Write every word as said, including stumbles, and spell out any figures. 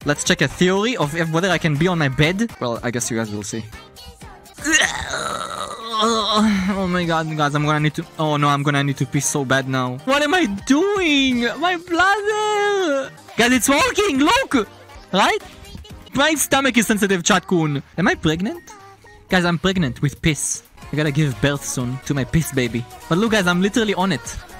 Let's check a theory of if whether I can be on my bed. Well, I guess you guys will see. Oh my god, guys, I'm gonna need to... Oh no, I'm gonna need to piss so bad now. What am I doing? My bladder! Guys, it's working, look! Right? My stomach is sensitive, Chat-kun. Am I pregnant? Guys, I'm pregnant with piss. I gotta give birth soon to my piss baby. But look, guys, I'm literally on it.